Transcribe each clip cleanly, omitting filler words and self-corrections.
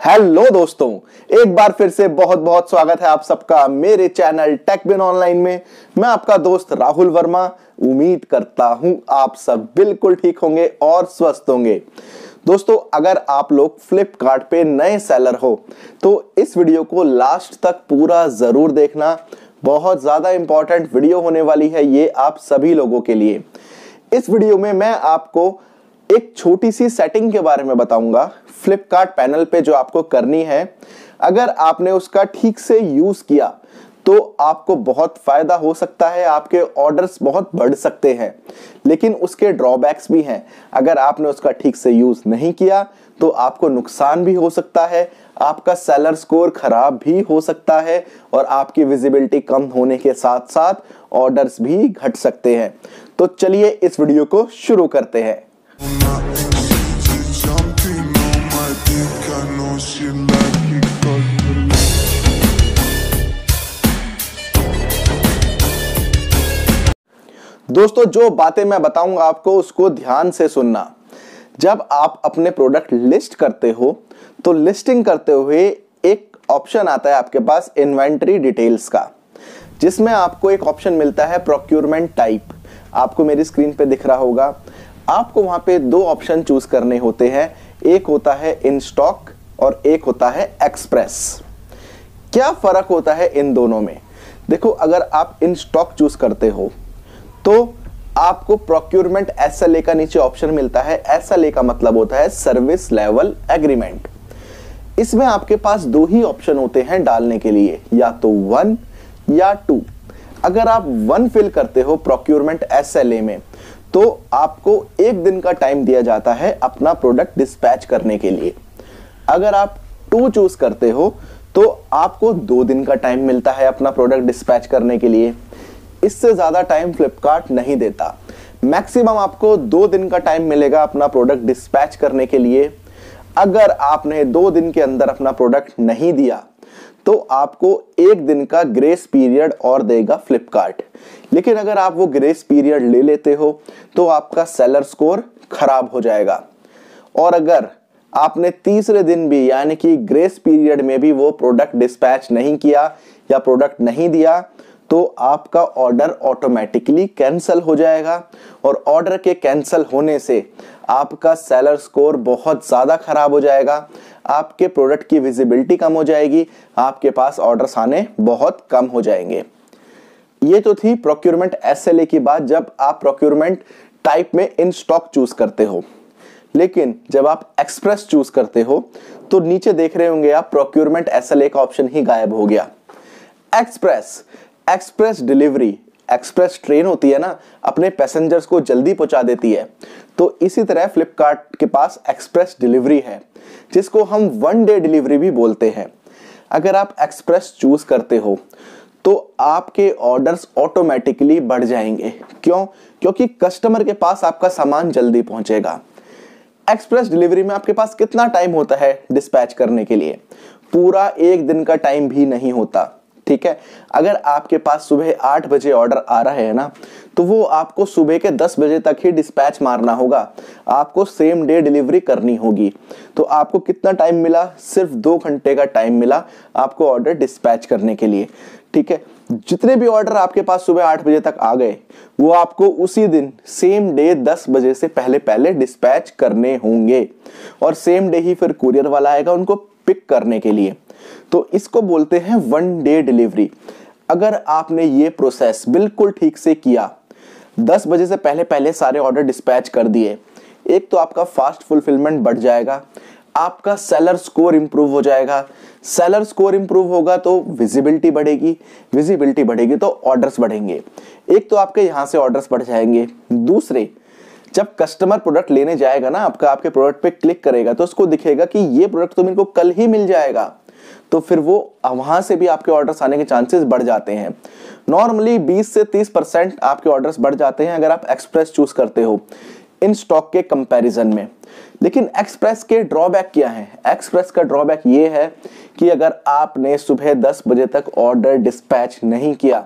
Hello दोस्तों, एक बार फिर से बहुत बहुत स्वागत है आप सबका मेरे चैनल टेकबिन ऑनलाइन में। मैं आपका दोस्त राहुल वर्मा। उम्मीद करता हूं आप सब बिल्कुल ठीक होंगे और स्वस्थ होंगे। दोस्तों, अगर आप लोग फ्लिपकार्ट पे नए सेलर हो तो इस वीडियो को लास्ट तक पूरा जरूर देखना। बहुत ज्यादा इंपॉर्टेंट वीडियो होने वाली है ये आप सभी लोगों के लिए। इस वीडियो में मैं आपको एक छोटी सी सेटिंग के बारे में बताऊंगा फ्लिपकार्ट पैनल पे जो आपको करनी है। अगर आपने उसका ठीक से यूज किया तो आपको बहुत फायदा हो सकता है, आपके ऑर्डर्स बहुत बढ़ सकते हैं। लेकिन उसके ड्रॉबैक्स भी हैं। अगर आपने उसका ठीक से यूज नहीं किया तो आपको नुकसान भी हो सकता है, आपका सेलर स्कोर खराब भी हो सकता है और आपकी विजिबिलिटी कम होने के साथ साथ ऑर्डर्स भी घट सकते हैं। तो चलिए इस वीडियो को शुरू करते हैं। दोस्तों, जो बातें मैं बताऊंगा आपको उसको ध्यान से सुनना। जब आप अपने प्रोडक्ट लिस्ट करते हो तो लिस्टिंग करते हुए एक ऑप्शन आता है आपके पास इन्वेंटरी डिटेल्स का, जिसमें आपको एक ऑप्शन मिलता है प्रोक्यूरमेंट टाइप। आपको मेरी स्क्रीन पे दिख रहा होगा। आपको वहां पे दो ऑप्शन चूज करने होते हैं, एक होता है इन स्टॉक और एक होता है एक्सप्रेस। क्या फर्क होता है इन दोनों में? देखो, अगर आप इन स्टॉक चूज करते हो तो आपको प्रोक्यूरमेंट एसएलए का नीचे ऑप्शन मिलता है। एसएलए का मतलब होता है सर्विस लेवल एग्रीमेंट। इसमें आपके पास दो ही ऑप्शन होते हैं डालने के लिए, या तो 1 या 2। अगर आप 1 फिल करते हो प्रोक्यूरमेंट एसएलए में तो आपको 1 दिन का टाइम दिया जाता है अपना प्रोडक्ट डिस्पैच करने के लिए। अगर आप 2 चूज करते हो तो आपको 2 दिन का टाइम मिलता है अपना प्रोडक्ट डिस्पैच करने के लिए। इससे ज्यादा टाइम फ्लिपकार्ट नहीं देता। मैक्सिमम आपको 2 दिन का टाइम मिलेगा अपना प्रोडक्ट डिस्पैच करने के लिए। अगर आपने 2 दिन के अंदर अपना प्रोडक्ट नहीं दिया तो आपको 1 दिन का ग्रेस पीरियड और देगा फ्लिपकार्ट। लेकिन अगर आप वो ग्रेस पीरियड ले लेते हो तो आपका सेलर स्कोर खराब हो जाएगा। और अगर आपने तीसरे दिन भी यानी कि ग्रेस पीरियड में भी वो प्रोडक्ट डिस्पैच नहीं किया या प्रोडक्ट नहीं दिया तो आपका ऑर्डर ऑटोमेटिकली कैंसिल हो जाएगा। और ऑर्डर के कैंसिल होने से आपका सेलर स्कोर बहुत ज़्यादा खराब हो जाएगा, आपके प्रोडक्ट की विजिबिलिटी कम हो जाएगी, आपके पास ऑर्डर्स आने बहुत कम हो जाएंगे। ये तो थी प्रोक्यूरमेंट एसएलए की बात, जब आप प्रोक्यूरमेंट टाइप में इन स्टॉक चूज करते हो। लेकिन जब आप एक्सप्रेस चूज करते हो तो नीचे देख रहे होंगे आप प्रोक्यूरमेंट एसएलए का ऑप्शन ही गायब हो गया। एक्सप्रेस डिलीवरी, एक्सप्रेस ट्रेन होती है ना, अपने पैसेंजर्स को जल्दी पहुंचा देती है। तो इसी तरह फ्लिपकार्ट के पास एक्सप्रेस डिलीवरी है, जिसको हम 1 डे डिलीवरी भी बोलते हैं। अगर आप एक्सप्रेस चूज करते हो तो आपके ऑर्डर्स ऑटोमेटिकली बढ़ जाएंगे। क्यों? क्योंकि कस्टमर के पास आपका सामान जल्दी पहुंचेगा। एक्सप्रेस डिलीवरी में आपके पास कितना टाइम होता है डिस्पैच करने के लिए? पूरा 1 दिन का टाइम भी नहीं होता। ठीक है, अगर आपके पास सुबह 8 बजे ऑर्डर आ रहा है ना, तो वो आपको सुबह के 10 बजे तक ही डिस्पैच मारना होगा। आपको सेम डे डिलीवरी करनी होगी। तो आपको कितना टाइम मिला? सिर्फ 2 घंटे का टाइम मिला आपको ऑर्डर डिस्पैच करने के लिए। ठीक है, जितने भी ऑर्डर आपके पास सुबह 8 बजे तक आ गए वो आपको उसी दिन सेम डे 10 बजे से पहले पहले डिस्पैच करने होंगे। और सेम डे ही फिर कुरियर वाला आएगा उनको पिक करने के लिए। तो इसको बोलते हैं 1 डे डिलीवरी। अगर आपने ये प्रोसेस बिल्कुल ठीक से किया, 10 बजे से पहले पहले सारे ऑर्डर डिस्पैच कर दिए, एक तो आपका फास्ट फुलफिलमेंट बढ़ जाएगा, आपका सेलर स्कोर इंप्रूव हो जाएगा। सेलर स्कोर इंप्रूव होगा तो विजिबिलिटी बढ़ेगी, विजिबिलिटी बढ़ेगी तो ऑर्डर्स बढ़ेंगे। एक तो आपके यहां से ऑर्डर्स बढ़ जाएंगे। दूसरे, जब कस्टमर प्रोडक्ट लेने जाएगा ना, आपके प्रोडक्ट पे क्लिक करेगा तो उसको दिखेगा कि ये प्रोडक्ट तो मेरे को कल ही मिल जाएगा। तो फिर वो वहां से भी आपके ऑर्डर्स आने के चांसेस बढ़ जाते हैं। नॉर्मली 20 से 30% आपके ऑर्डर्स बढ़ जाते हैं अगर आप एक्सप्रेस चूज करते हो इन स्टॉक के कंपैरिजन में। लेकिन एक्सप्रेस के ड्रॉबैक क्या है? एक्सप्रेस का ड्रॉबैक ये है कि अगर आपने सुबह 10 बजे तक ऑर्डर डिस्पैच नहीं किया,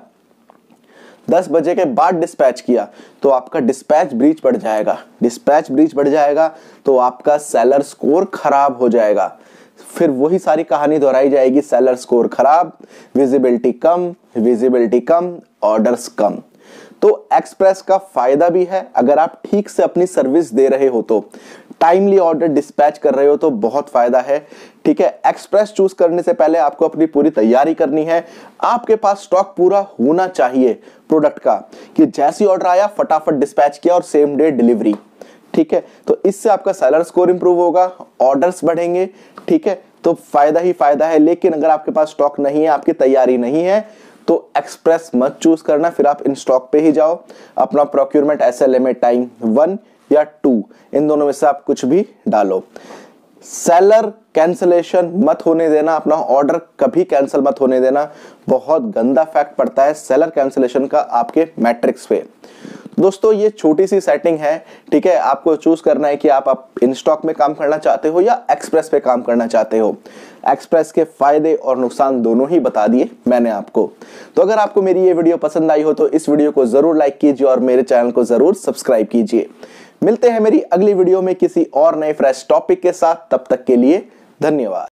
10 बजे के बाद डिस्पैच किया तो आपका डिस्पैच ब्रीच बढ़ जाएगा। डिस्पैच ब्रीच बढ़ जाएगा तो आपका सेलर स्कोर खराब हो जाएगा। फिर वही सारी कहानी दोहराई जाएगी, सेलर स्कोर खराब, विजिबिलिटी कम, ऑर्डर्स कम। तो एक्सप्रेस का फायदा भी है, अगर आप ठीक से अपनी सर्विस दे रहे हो तो, टाइमली ऑर्डर डिस्पैच कर रहे हो तो बहुत फायदा है। ठीक है, एक्सप्रेस चूज करने से पहले आपको अपनी पूरी तैयारी करनी है। आपके पास स्टॉक पूरा होना चाहिए प्रोडक्ट का, कि जैसी ऑर्डर आया फटाफट डिस्पैच किया और सेम डे डिलीवरी। ठीक है, तो इससे आपका सेलर स्कोर इंप्रूव होगा, ऑर्डर्स बढ़ेंगे। ठीक है, तो फायदा ही फायदा है। लेकिन अगर आपके पास स्टॉक नहीं है, आपकी तैयारी नहीं है, तो एक्सप्रेस मत चूज करना, फिर आप इन स्टॉक पे ही जाओ। अपना प्रोक्यूरमेंट SLA टाइम 1 या 2, इन दोनों में से आप कुछ भी डालो। सेलर कैंसलेशन मत होने देना, अपना ऑर्डर कभी कैंसिल मत होने देना, बहुत गंदा फैक्ट पड़ता है सेलर कैंसलेशन का आपके मैट्रिक्स पे। दोस्तों ये छोटी सी सेटिंग है। ठीक है, आपको चूज करना है कि आप इन स्टॉक में काम करना चाहते हो या एक्सप्रेस पे काम करना चाहते हो। एक्सप्रेस के फायदे और नुकसान दोनों ही बता दिए मैंने आपको। तो अगर आपको मेरी ये वीडियो पसंद आई हो तो इस वीडियो को जरूर लाइक कीजिए और मेरे चैनल को जरूर सब्सक्राइब कीजिए। मिलते हैं मेरी अगली वीडियो में किसी और नए फ्रेश टॉपिक के साथ, तब तक के लिए धन्यवाद।